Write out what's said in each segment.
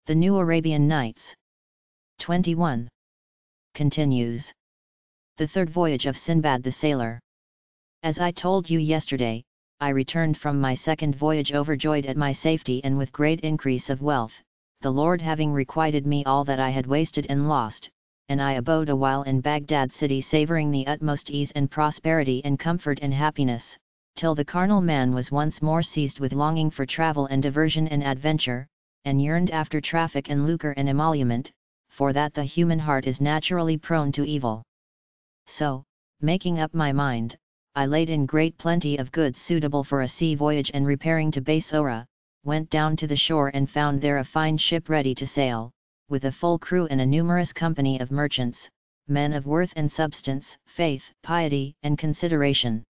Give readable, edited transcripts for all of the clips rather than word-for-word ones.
The New Arabian Nights. 21. Continues. The third voyage of Sindbad the sailor. As I told you yesterday, I returned from my second voyage overjoyed at my safety and with great increase of wealth, the Lord having requited me all that I had wasted and lost, and I abode a while in Baghdad city savouring the utmost ease and prosperity and comfort and happiness, till the carnal man was once more seized with longing for travel and diversion and adventure, and yearned after traffic and lucre and emolument, for that the human heart is naturally prone to evil. So, making up my mind, I laid in great plenty of goods suitable for a sea voyage, and repairing to Basora, went down to the shore and found there a fine ship ready to sail, with a full crew and a numerous company of merchants, men of worth and substance, faith, piety, and consideration.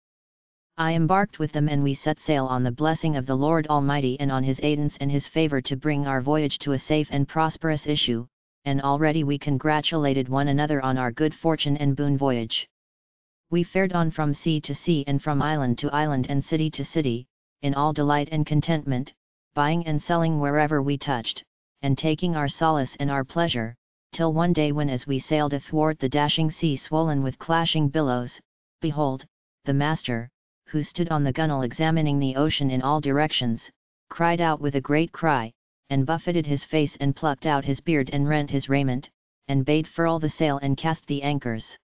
I embarked with them, and we set sail on the blessing of the Lord Almighty and on His aidance and His favour to bring our voyage to a safe and prosperous issue, and already we congratulated one another on our good fortune and boon voyage. We fared on from sea to sea and from island to island and city to city, in all delight and contentment, buying and selling wherever we touched, and taking our solace and our pleasure, till one day when as we sailed athwart the dashing sea swollen with clashing billows, behold, the master, who stood on the gunwale examining the ocean in all directions, cried out with a great cry, and buffeted his face and plucked out his beard and rent his raiment, and bade furl the sail and cast the anchors.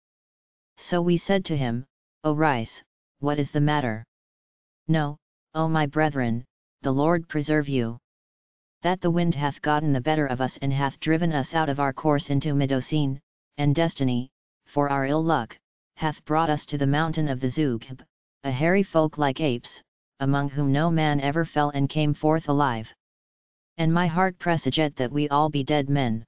So we said to him, O Rais, what is the matter? No, O my brethren, the Lord preserve you. That the wind hath gotten the better of us and hath driven us out of our course into Medocene, and destiny, for our ill luck, hath brought us to the mountain of the Zugb, a hairy folk like apes, among whom no man ever fell and came forth alive. And my heart presageth that we all be dead men.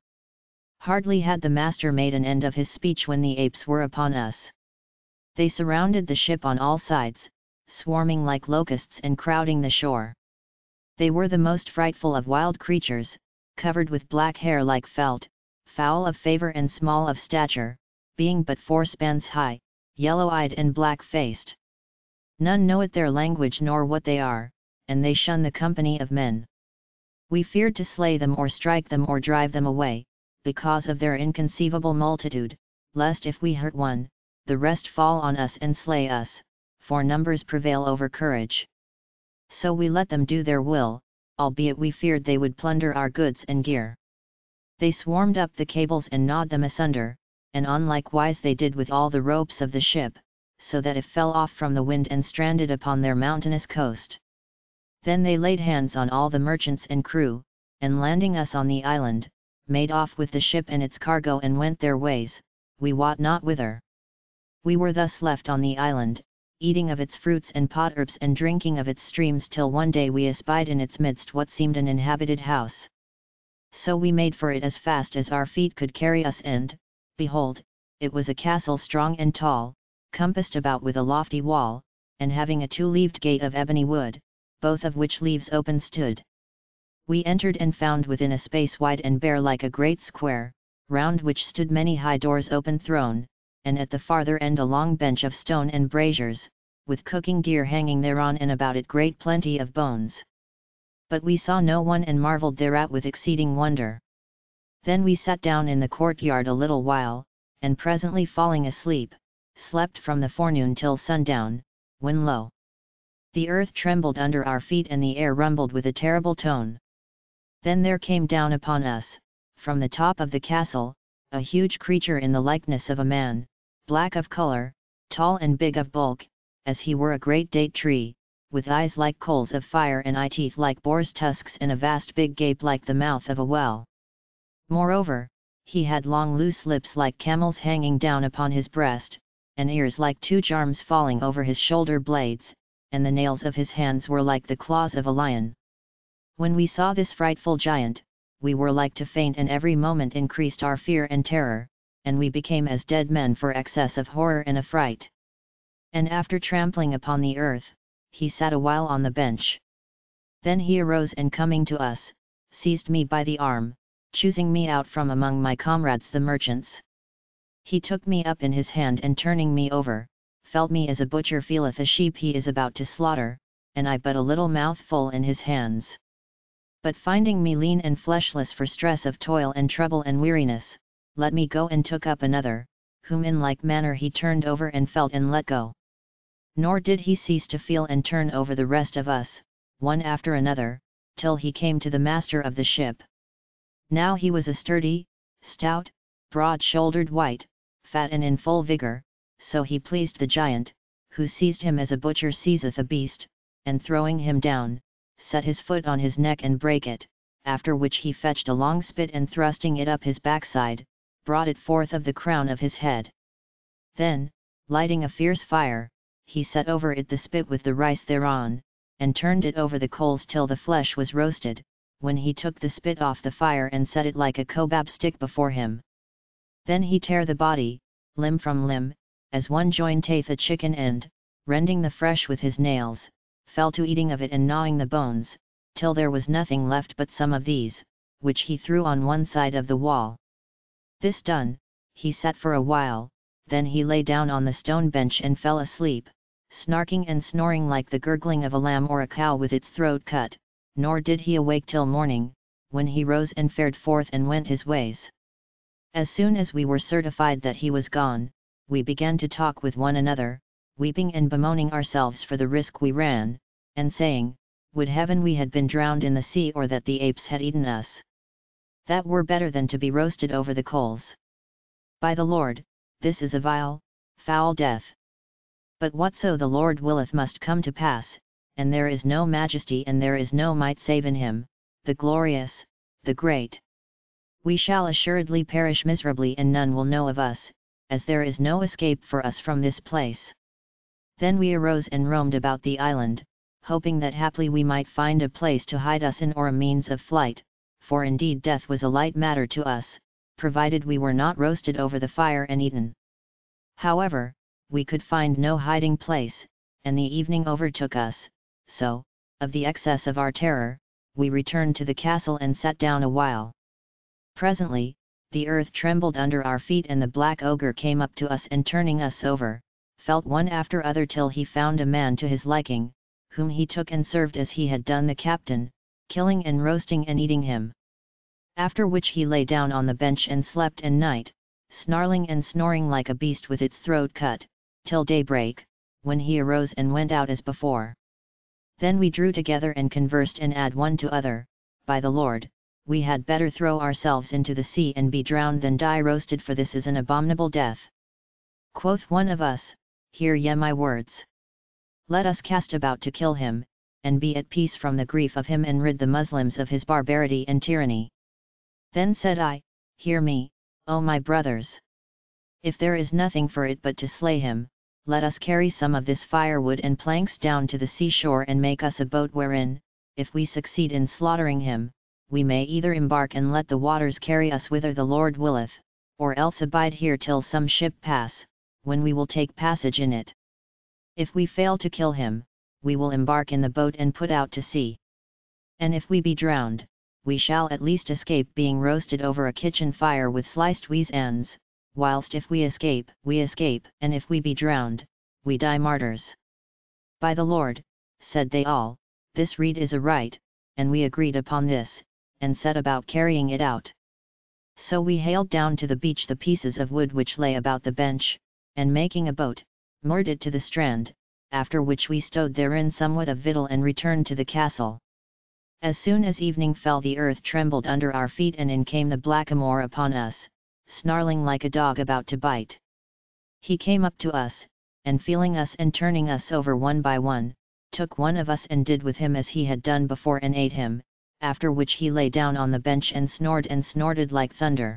Hardly had the master made an end of his speech when the apes were upon us. They surrounded the ship on all sides, swarming like locusts and crowding the shore. They were the most frightful of wild creatures, covered with black hair like felt, foul of favour and small of stature, being but 4 spans high, yellow-eyed and black-faced. None knoweth their language nor what they are, and they shun the company of men. We feared to slay them or strike them or drive them away, because of their inconceivable multitude, lest if we hurt one, the rest fall on us and slay us, for numbers prevail over courage. So we let them do their will, albeit we feared they would plunder our goods and gear. They swarmed up the cables and gnawed them asunder, and on likewise they did with all the ropes of the ship, so that it fell off from the wind and stranded upon their mountainous coast. Then they laid hands on all the merchants and crew, and landing us on the island, made off with the ship and its cargo and went their ways, we wot not whither. We were thus left on the island, eating of its fruits and potherbs and drinking of its streams, till one day we espied in its midst what seemed an inhabited house. So we made for it as fast as our feet could carry us, and, behold, it was a castle strong and tall, compassed about with a lofty wall, and having a 2-leaved gate of ebony wood, both of which leaves open stood. We entered and found within a space wide and bare like a great square, round which stood many high doors open thrown, and at the farther end a long bench of stone and braziers, with cooking gear hanging thereon, and about it great plenty of bones. But we saw no one, and marvelled thereat with exceeding wonder. Then we sat down in the courtyard a little while, and presently falling asleep, slept from the forenoon till sundown, when lo! The earth trembled under our feet and the air rumbled with a terrible tone. Then there came down upon us, from the top of the castle, a huge creature in the likeness of a man, black of colour, tall and big of bulk, as he were a great date tree, with eyes like coals of fire and eye-teeth like boar's tusks and a vast big gape like the mouth of a well. Moreover, he had long loose lips like camels hanging down upon his breast, and ears like 2 charms falling over his shoulder blades, and the nails of his hands were like the claws of a lion. When we saw this frightful giant, we were like to faint, and every moment increased our fear and terror, and we became as dead men for excess of horror and affright. And after trampling upon the earth, he sat a while on the bench. Then he arose, and coming to us, seized me by the arm, choosing me out from among my comrades the merchants. He took me up in his hand, and turning me over, felt me as a butcher feeleth a sheep he is about to slaughter, and I but a little mouthful in his hands. But finding me lean and fleshless for stress of toil and trouble and weariness, let me go and took up another, whom in like manner he turned over and felt and let go. Nor did he cease to feel and turn over the rest of us, one after another, till he came to the master of the ship. Now he was a sturdy, stout, broad-shouldered wight, fat and in full vigour, so he pleased the giant, who seized him as a butcher seizeth a beast, and throwing him down, set his foot on his neck and brake it, after which he fetched a long spit and thrusting it up his backside, brought it forth of the crown of his head. Then, lighting a fierce fire, he set over it the spit with the rice thereon, and turned it over the coals till the flesh was roasted, when he took the spit off the fire and set it like a kobab stick before him. Then he tare the body, limb from limb, as one jointeth a chicken and, rending the flesh with his nails, fell to eating of it and gnawing the bones, till there was nothing left but some of these, which he threw on one side of the wall. This done, he sat for a while, then he lay down on the stone bench and fell asleep, snarking and snoring like the gurgling of a lamb or a cow with its throat cut, nor did he awake till morning, when he rose and fared forth and went his ways. As soon as we were certified that he was gone, we began to talk with one another, weeping and bemoaning ourselves for the risk we ran, and saying, would heaven we had been drowned in the sea or that the apes had eaten us. That were better than to be roasted over the coals. By the Lord, this is a vile, foul death. But whatso the Lord willeth must come to pass, and there is no majesty and there is no might save in him, the glorious, the great. We shall assuredly perish miserably and none will know of us, as there is no escape for us from this place. Then we arose and roamed about the island, hoping that haply we might find a place to hide us in or a means of flight, for indeed death was a light matter to us, provided we were not roasted over the fire and eaten. However, we could find no hiding place, and the evening overtook us, so, of the excess of our terror, we returned to the castle and sat down a while. Presently, the earth trembled under our feet and the black ogre came up to us and turning us over, felt one after other till he found a man to his liking, whom he took and served as he had done the captain, killing and roasting and eating him. After which he lay down on the bench and slept and night, snarling and snoring like a beast with its throat cut, till daybreak, when he arose and went out as before. Then we drew together and conversed and add one to other, by the Lord, we had better throw ourselves into the sea and be drowned than die roasted, for this is an abominable death. Quoth one of us, hear ye my words. Let us cast about to kill him, and be at peace from the grief of him and rid the Muslims of his barbarity and tyranny. Then said I, hear me, O my brothers. If there is nothing for it but to slay him, let us carry some of this firewood and planks down to the seashore and make us a boat wherein, if we succeed in slaughtering him, we may either embark and let the waters carry us whither the Lord willeth, or else abide here till some ship pass, when we will take passage in it. If we fail to kill him, we will embark in the boat and put out to sea. And if we be drowned, we shall at least escape being roasted over a kitchen fire with sliced wheat ends, whilst if we escape, and if we be drowned, we die martyrs. By the Lord, said they all, this rede is a right, and we agreed upon this, and set about carrying it out. So we haled down to the beach the pieces of wood which lay about the bench, and making a boat, moored it to the strand, after which we stowed therein somewhat of victual and returned to the castle. As soon as evening fell the earth trembled under our feet and in came the blackamoor upon us, snarling like a dog about to bite. He came up to us, and feeling us and turning us over one by one, took one of us and did with him as he had done before and ate him, after which he lay down on the bench and snorted like thunder.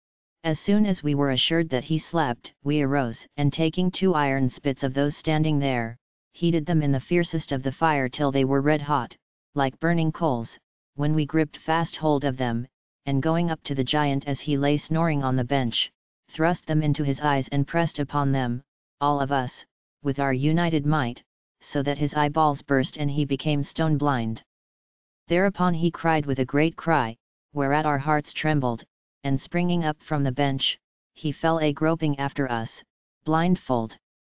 As soon as we were assured that he slept, we arose, and taking 2 iron spits of those standing there, heated them in the fiercest of the fire till they were red hot, like burning coals, when we gripped fast hold of them, and going up to the giant as he lay snoring on the bench, thrust them into his eyes and pressed upon them, all of us, with our united might, so that his eyeballs burst and he became stone blind. Thereupon he cried with a great cry, whereat our hearts trembled, and springing up from the bench, he fell a groping after us, blindfold.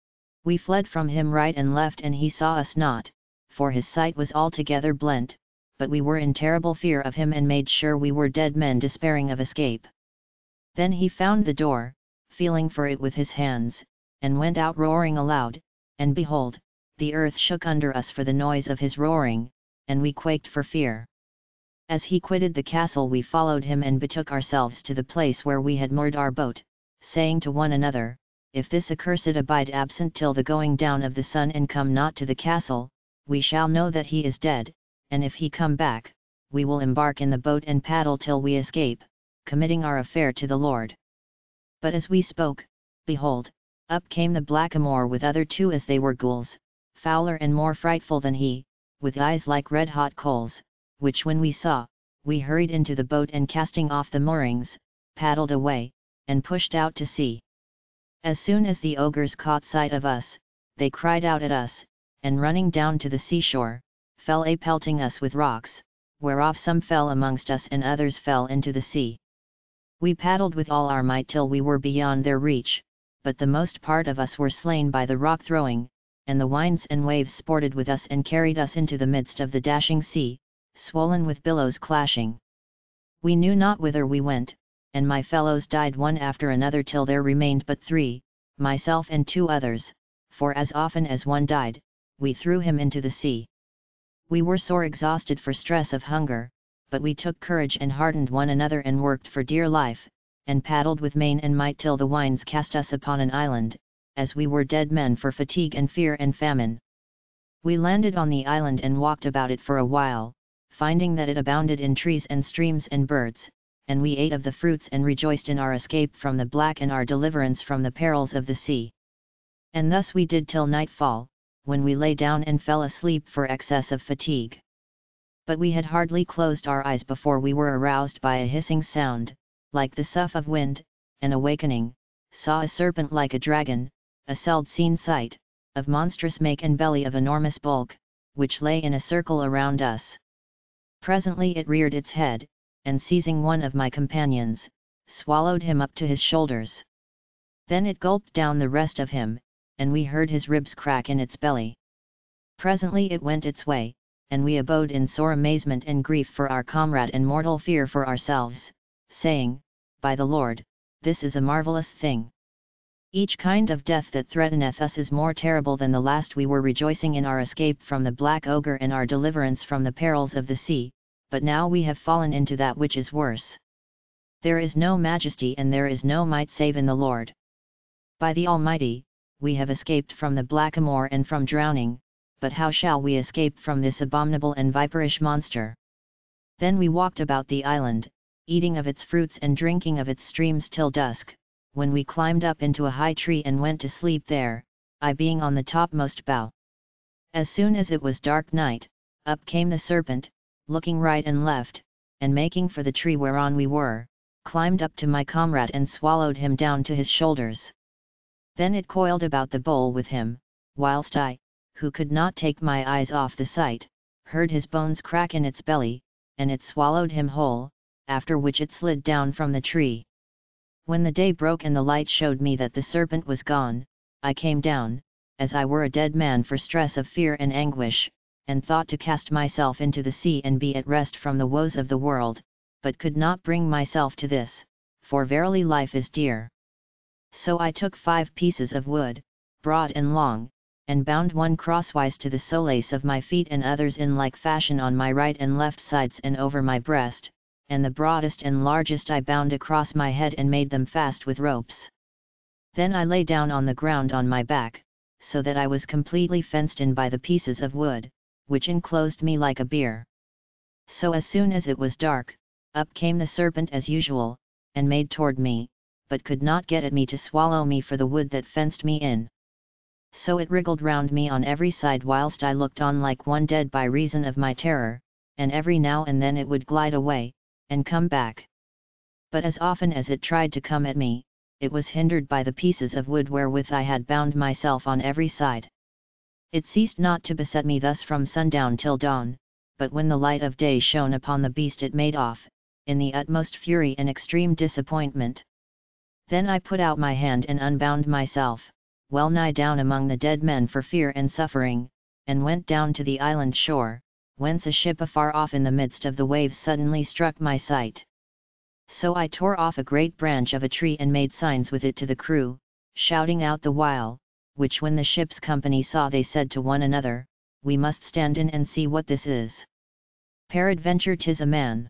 We fled from him right and left and he saw us not, for his sight was altogether blent, but we were in terrible fear of him and made sure we were dead men despairing of escape. Then he found the door, feeling for it with his hands, and went out roaring aloud, and behold, the earth shook under us for the noise of his roaring, and we quaked for fear. As he quitted the castle we followed him and betook ourselves to the place where we had moored our boat, saying to one another, if this accursed abide absent till the going down of the sun and come not to the castle, we shall know that he is dead, and if he come back, we will embark in the boat and paddle till we escape, committing our affair to the Lord. But as we spoke, behold, up came the blackamoor with other two as they were ghouls, fouler and more frightful than he, with eyes like red-hot coals, which when we saw, we hurried into the boat and casting off the moorings, paddled away, and pushed out to sea. As soon as the ogres caught sight of us, they cried out at us, and running down to the seashore, fell a-pelting us with rocks, whereof some fell amongst us and others fell into the sea. We paddled with all our might till we were beyond their reach, but the most part of us were slain by the rock throwing, and the winds and waves sported with us and carried us into the midst of the dashing sea, swollen with billows clashing. We knew not whither we went, and my fellows died one after another till there remained but three, myself and two others, for as often as one died, we threw him into the sea. We were sore exhausted for stress of hunger, but we took courage and heartened one another and worked for dear life, and paddled with main and might till the winds cast us upon an island, as we were dead men for fatigue and fear and famine. We landed on the island and walked about it for a while, finding that it abounded in trees and streams and birds, and we ate of the fruits and rejoiced in our escape from the black and our deliverance from the perils of the sea. And thus we did till nightfall, when we lay down and fell asleep for excess of fatigue. But we had hardly closed our eyes before we were aroused by a hissing sound, like the sough of wind, and awakening, saw a serpent like a dragon, a seld-seen sight, of monstrous make and belly of enormous bulk, which lay in a circle around us. Presently it reared its head, and seizing one of my companions, swallowed him up to his shoulders. Then it gulped down the rest of him, and we heard his ribs crack in its belly. Presently it went its way, and we abode in sore amazement and grief for our comrade and mortal fear for ourselves, saying, by the Lord, this is a marvellous thing. Each kind of death that threateneth us is more terrible than the last. We were rejoicing in our escape from the black ogre and our deliverance from the perils of the sea, but now we have fallen into that which is worse. There is no majesty and there is no might save in the Lord. By the Almighty, we have escaped from the blackamoor and from drowning, but how shall we escape from this abominable and viperish monster? Then we walked about the island, eating of its fruits and drinking of its streams till dusk, when we climbed up into a high tree and went to sleep there, I being on the topmost bough. As soon as it was dark night, up came the serpent, looking right and left, and making for the tree whereon we were, climbed up to my comrade and swallowed him down to his shoulders. Then it coiled about the bowl with him, whilst I, who could not take my eyes off the sight, heard his bones crack in its belly, and it swallowed him whole, after which it slid down from the tree. When the day broke and the light showed me that the serpent was gone, I came down, as I were a dead man for stress of fear and anguish, and thought to cast myself into the sea and be at rest from the woes of the world, but could not bring myself to this, for verily life is dear. So I took 5 pieces of wood, broad and long, and bound one crosswise to the solace of my feet and others in like fashion on my right and left sides and over my breast, and the broadest and largest I bound across my head and made them fast with ropes. Then I lay down on the ground on my back, so that I was completely fenced in by the pieces of wood, which enclosed me like a bier. So as soon as it was dark, up came the serpent as usual, and made toward me, but could not get at me to swallow me for the wood that fenced me in. So it wriggled round me on every side whilst I looked on like one dead by reason of my terror, and every now and then it would glide away, and come back. But as often as it tried to come at me, it was hindered by the pieces of wood wherewith I had bound myself on every side. It ceased not to beset me thus from sundown till dawn, but when the light of day shone upon the beast it made off, in the utmost fury and extreme disappointment. Then I put out my hand and unbound myself, well nigh down among the dead men for fear and suffering, and went down to the island shore, whence a ship afar off in the midst of the waves suddenly struck my sight. So I tore off a great branch of a tree and made signs with it to the crew, shouting out the while, which when the ship's company saw they said to one another, We must stand in and see what this is. Peradventure 'tis a man.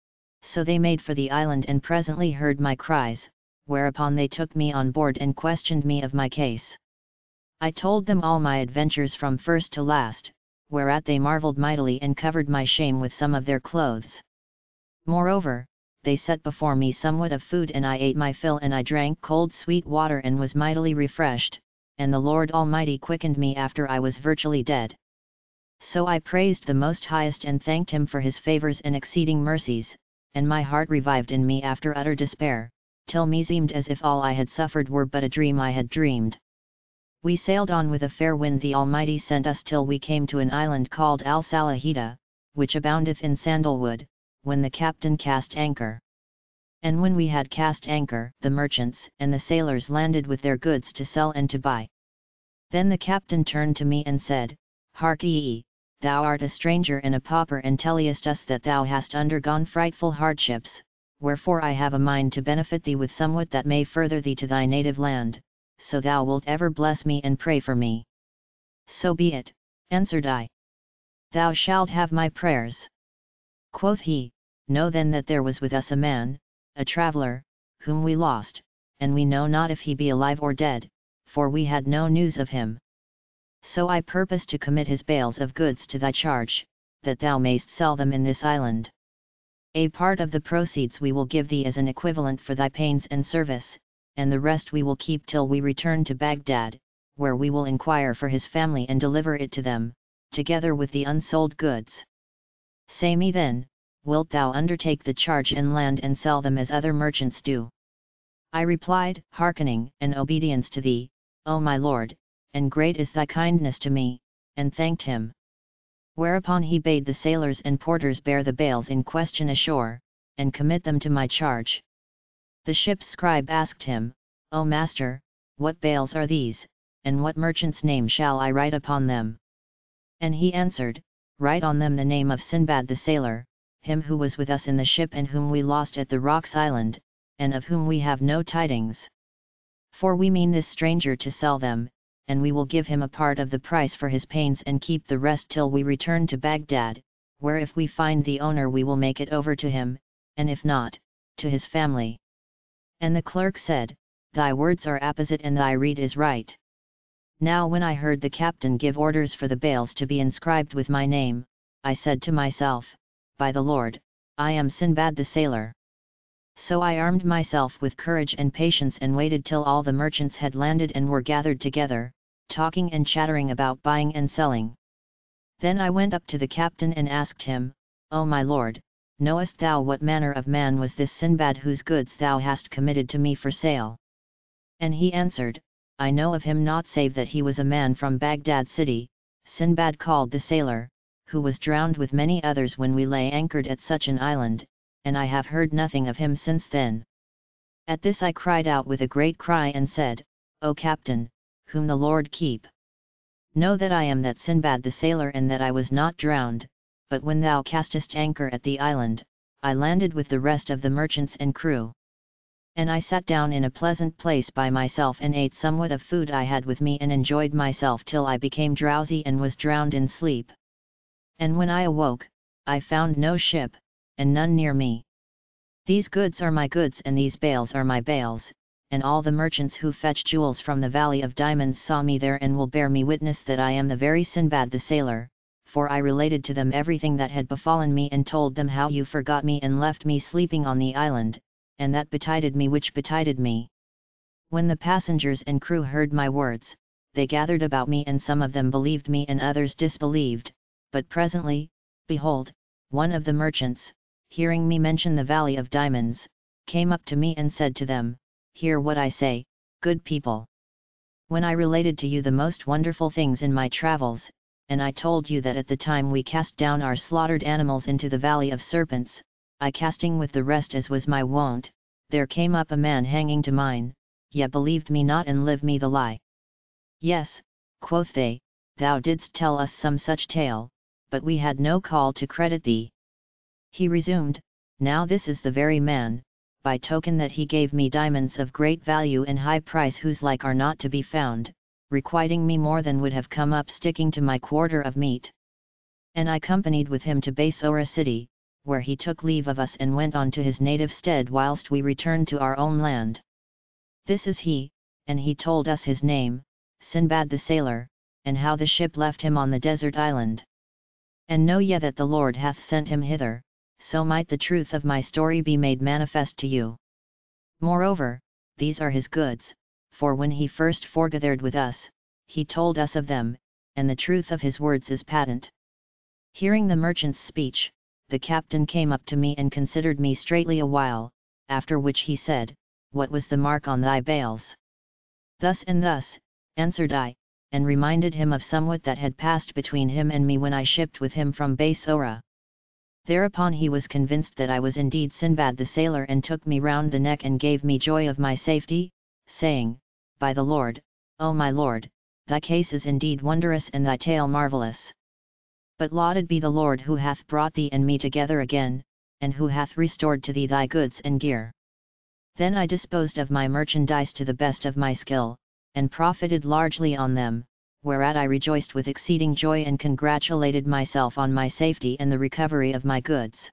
So they made for the island and presently heard my cries, whereupon they took me on board and questioned me of my case. I told them all my adventures from first to last, whereat they marveled mightily and covered my shame with some of their clothes. Moreover, they set before me somewhat of food and I ate my fill and I drank cold sweet water and was mightily refreshed, and the Lord Almighty quickened me after I was virtually dead. So I praised the Most Highest and thanked Him for His favours and exceeding mercies, and my heart revived in me after utter despair, till me seemed as if all I had suffered were but a dream I had dreamed. We sailed on with a fair wind. The Almighty sent us till we came to an island called Al-Salahita, which aboundeth in sandalwood, when the captain cast anchor. And when we had cast anchor, the merchants and the sailors landed with their goods to sell and to buy. Then the captain turned to me and said, Hark ye, thou art a stranger and a pauper and tellest us that thou hast undergone frightful hardships, wherefore I have a mind to benefit thee with somewhat that may further thee to thy native land, so thou wilt ever bless me and pray for me. So be it, answered I. Thou shalt have my prayers. Quoth he, Know then that there was with us a man, a traveller, whom we lost, and we know not if he be alive or dead, for we had no news of him. So I purpose to commit his bales of goods to thy charge, that thou mayst sell them in this island. A part of the proceeds we will give thee as an equivalent for thy pains and service, and the rest we will keep till we return to Baghdad, where we will inquire for his family and deliver it to them, together with the unsold goods. Say me then, wilt thou undertake the charge and land and sell them as other merchants do? I replied, Hearkening and obedience to thee, O my lord, and great is thy kindness to me, and thanked him. Whereupon he bade the sailors and porters bear the bales in question ashore, and commit them to my charge. The ship's scribe asked him, O master, what bales are these, and what merchant's name shall I write upon them? And he answered, Write on them the name of Sindbad the sailor, him who was with us in the ship and whom we lost at the Rocks Island, and of whom we have no tidings. For we mean this stranger to sell them, and we will give him a part of the price for his pains and keep the rest till we return to Baghdad, where if we find the owner we will make it over to him, and if not, to his family. And the clerk said, Thy words are apposite and thy rede is right. Now when I heard the captain give orders for the bales to be inscribed with my name, I said to myself, By the Lord, I am Sindbad the sailor. So I armed myself with courage and patience and waited till all the merchants had landed and were gathered together, talking and chattering about buying and selling. Then I went up to the captain and asked him, O my lord, knowest thou what manner of man was this Sindbad whose goods thou hast committed to me for sale? And he answered, I know of him not save that he was a man from Baghdad city, Sindbad called the sailor, who was drowned with many others when we lay anchored at such an island, and I have heard nothing of him since then. At this I cried out with a great cry and said, O captain, whom the Lord keep! Know that I am that Sindbad the sailor and that I was not drowned, but when thou castest anchor at the island, I landed with the rest of the merchants and crew. And I sat down in a pleasant place by myself and ate somewhat of food I had with me and enjoyed myself till I became drowsy and was drowned in sleep. And when I awoke, I found no ship, and none near me. These goods are my goods and these bales are my bales, and all the merchants who fetch jewels from the Valley of Diamonds saw me there and will bear me witness that I am the very Sindbad the sailor, for I related to them everything that had befallen me and told them how you forgot me and left me sleeping on the island, and that betided me which betided me. When the passengers and crew heard my words, they gathered about me and some of them believed me and others disbelieved, but presently, behold, one of the merchants, hearing me mention the Valley of Diamonds, came up to me and said to them, Hear what I say, good people. When I related to you the most wonderful things in my travels, and I told you that at the time we cast down our slaughtered animals into the Valley of Serpents, I casting with the rest as was my wont, there came up a man hanging to mine, ye believed me not and live me the lie. Yes, quoth they, thou didst tell us some such tale, but we had no call to credit thee. He resumed, Now this is the very man, by token that he gave me diamonds of great value and high price whose like are not to be found, requiting me more than would have come up sticking to my quarter of meat. And I companied with him to Basora city, where he took leave of us and went on to his native stead whilst we returned to our own land. This is he, and he told us his name, Sindbad the sailor, and how the ship left him on the desert island. And know ye that the Lord hath sent him hither, so might the truth of my story be made manifest to you. Moreover, these are his goods, for when he first foregathered with us, he told us of them, and the truth of his words is patent. Hearing the merchant's speech, the captain came up to me and considered me straightly a while, after which he said, What was the mark on thy bales? Thus and thus, answered I, and reminded him of somewhat that had passed between him and me when I shipped with him from Basora. Thereupon he was convinced that I was indeed Sindbad the sailor and took me round the neck and gave me joy of my safety, saying, By the Lord, O my Lord, thy case is indeed wondrous and thy tale marvellous. But lauded be the Lord who hath brought thee and me together again, and who hath restored to thee thy goods and gear. Then I disposed of my merchandise to the best of my skill, and profited largely on them, whereat I rejoiced with exceeding joy and congratulated myself on my safety and the recovery of my goods.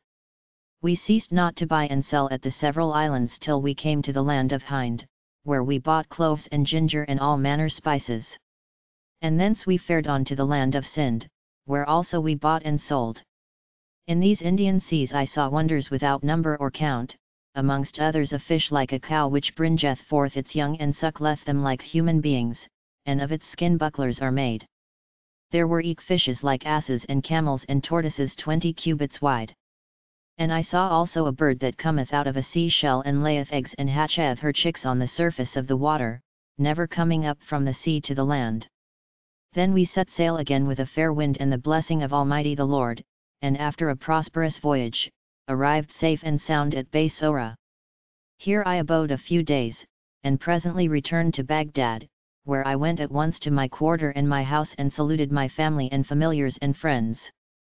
We ceased not to buy and sell at the several islands till we came to the land of Hind, where we bought cloves and ginger and all manner spices. And thence we fared on to the land of Sind, where also we bought and sold. In these Indian seas I saw wonders without number or count, amongst others a fish like a cow which bringeth forth its young and suckleth them like human beings, and of its skin bucklers are made. There were eke fishes like asses and camels and tortoises 20 cubits wide. And I saw also a bird that cometh out of a sea shell and layeth eggs and hatcheth her chicks on the surface of the water, never coming up from the sea to the land. Then we set sail again with a fair wind and the blessing of Almighty the Lord, and after a prosperous voyage, arrived safe and sound at Basora. Here I abode a few days, and presently returned to Baghdad, where I went at once to my quarter and my house and saluted my family and familiars and friends.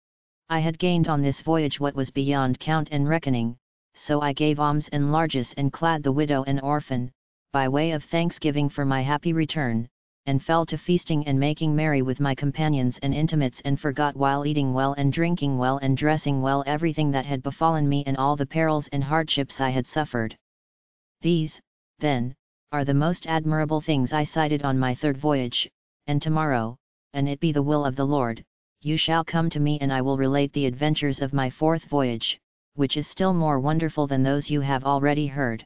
I had gained on this voyage what was beyond count and reckoning, so I gave alms and largesse and clad the widow and orphan, by way of thanksgiving for my happy return, and fell to feasting and making merry with my companions and intimates and forgot while eating well and drinking well and dressing well everything that had befallen me and all the perils and hardships I had suffered. These, then, are the most admirable things I cited on my third voyage, and tomorrow, an it be the will of the Lord, you shall come to me and I will relate the adventures of my fourth voyage, which is still more wonderful than those you have already heard.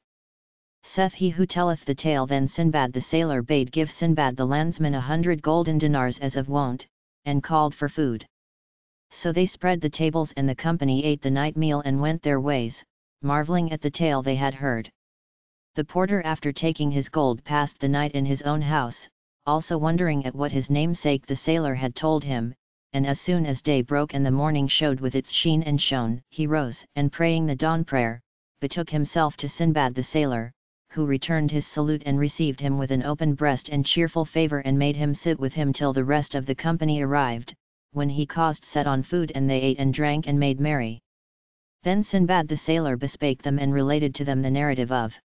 Saith he who telleth the tale. Then Sindbad the sailor bade give Sindbad the landsman 100 golden dinars as of wont, and called for food. So they spread the tables and the company ate the night meal and went their ways, marvelling at the tale they had heard. The porter after taking his gold passed the night in his own house, also wondering at what his namesake the sailor had told him, and as soon as day broke and the morning showed with its sheen and shone, he rose, and praying the dawn prayer, betook himself to Sindbad the sailor, who returned his salute and received him with an open breast and cheerful favour and made him sit with him till the rest of the company arrived, when he caused set on food and they ate and drank and made merry. Then Sindbad the sailor bespake them and related to them the narrative of